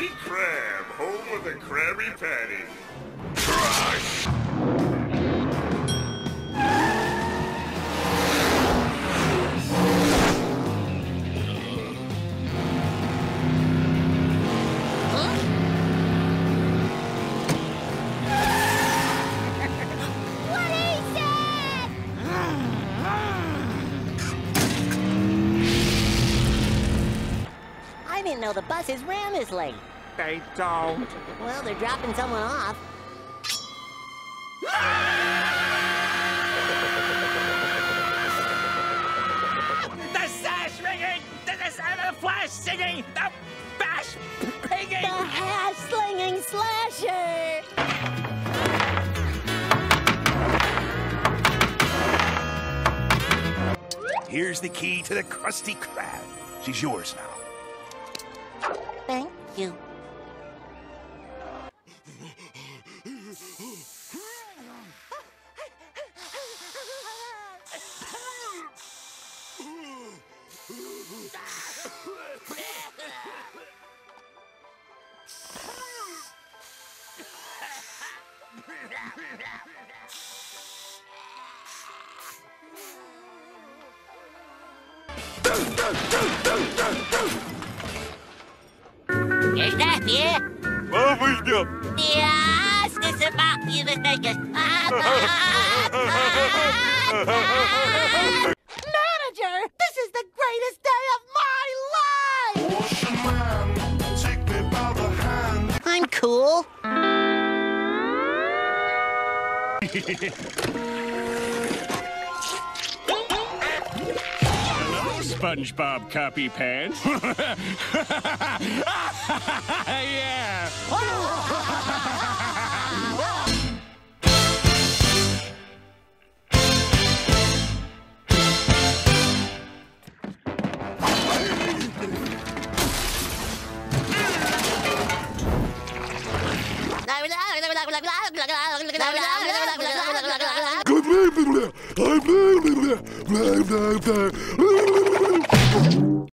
Krusty Krab, home of the Krabby Patty. Crush! I didn't know the buses ran this late. They don't. Well, they're dropping someone off. The sash ringing! The flash singing! The bash pinging! The hash-slinging slasher! Here's the key to the Krusty Krab. She's yours now. Thank you. Is that you? Бабушка! Yes, this is about you the thing. Manager, this is the greatest day of my life! Ocean man, take me by the hand. I'm cool. Hello, Spongebob copy pants. Yeah. Blah, blah, blah, blah, blah, blah, blah, blah, blah, blah, blah, blah, blah, blah, blah, blah,